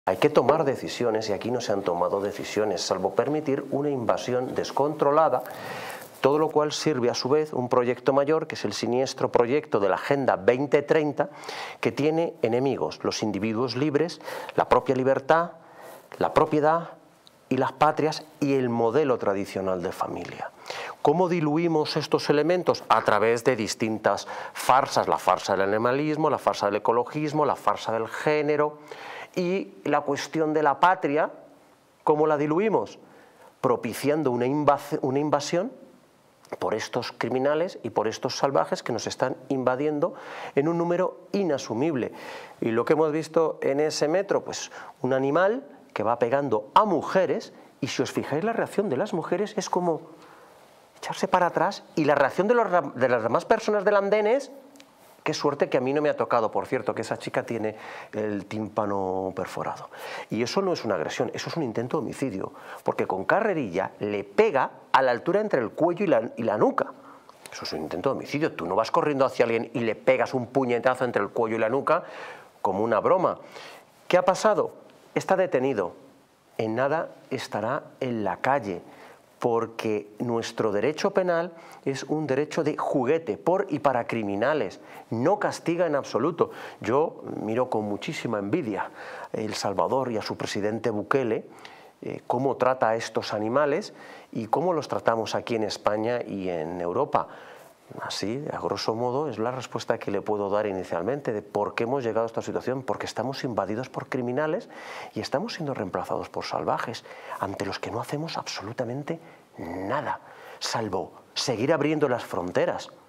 Hay que tomar decisiones y aquí no se han tomado decisiones, salvo permitir una invasión descontrolada, todo lo cual sirve a su vez un proyecto mayor, que es el siniestro proyecto de la Agenda 2030, que tiene enemigos: los individuos libres, la propia libertad, la propiedad y las patrias y el modelo tradicional de familia. ¿Cómo diluimos estos elementos? A través de distintas farsas: la farsa del animalismo, la farsa del ecologismo, la farsa del género. Y la cuestión de la patria, ¿cómo la diluimos? Propiciando una invasión por estos criminales y por estos salvajes que nos están invadiendo en un número inasumible. Y lo que hemos visto en ese metro, pues un animal que va pegando a mujeres, y si os fijáis la reacción de las mujeres es como echarse para atrás, y la reacción de las demás personas del andén es: qué suerte que a mí no me ha tocado, por cierto, que esa chica tiene el tímpano perforado. Y eso no es una agresión, eso es un intento de homicidio, porque con carrerilla le pega a la altura entre el cuello y la nuca. Eso es un intento de homicidio. Tú no vas corriendo hacia alguien y le pegas un puñetazo entre el cuello y la nuca como una broma. ¿Qué ha pasado? Está detenido. En nada estará en la calle, porque nuestro derecho penal es un derecho de juguete por y para criminales, no castiga en absoluto. Yo miro con muchísima envidia a El Salvador y a su presidente Bukele, cómo trata a estos animales y cómo los tratamos aquí en España y en Europa. Así, a grosso modo, es la respuesta que le puedo dar inicialmente de por qué hemos llegado a esta situación: porque estamos invadidos por criminales y estamos siendo reemplazados por salvajes, ante los que no hacemos absolutamente nada, salvo seguir abriendo las fronteras.